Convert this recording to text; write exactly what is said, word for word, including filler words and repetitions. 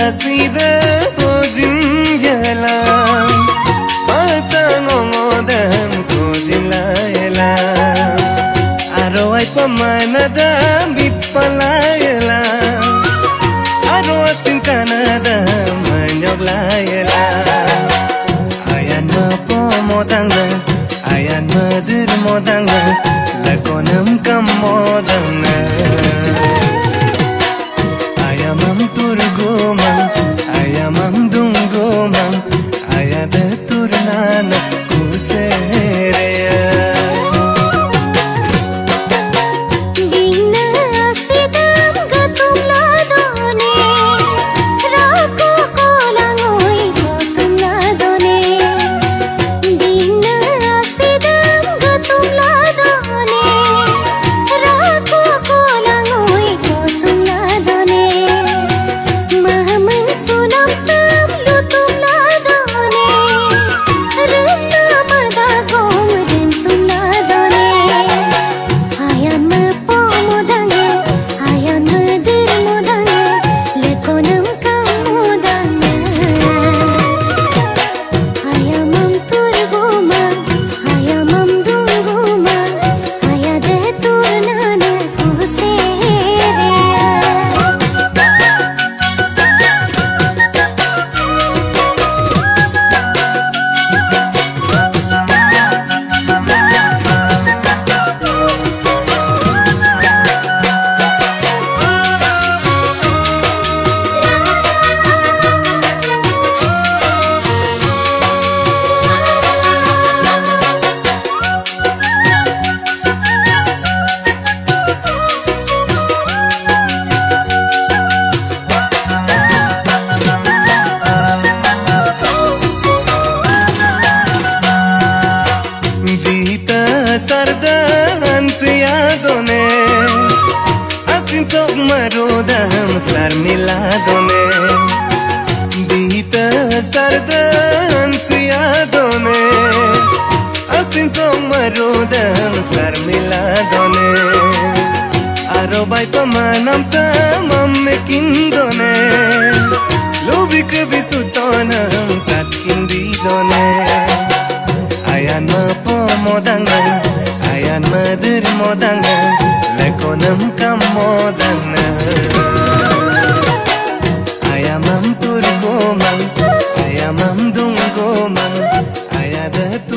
asida ojin jala patang ngodam kojila ela aro ai pamanada bitpalayela aro asin kanada manyogla ela ayan mapo modanga ayan madir modanga lakonam kam modanga ayamam turgomam ayamam dungomam ayada turnana kusereya sardan siadone asin sok marodam sar miladone dita sardan siadone asin sok marodam sar miladone aro bai pamanam samam mekindone lobik bisutonam tatkindidone ayan mapo modanga ayan madir modanga lakonam kam modanga ayamam turgomang ayamam dungomang ayada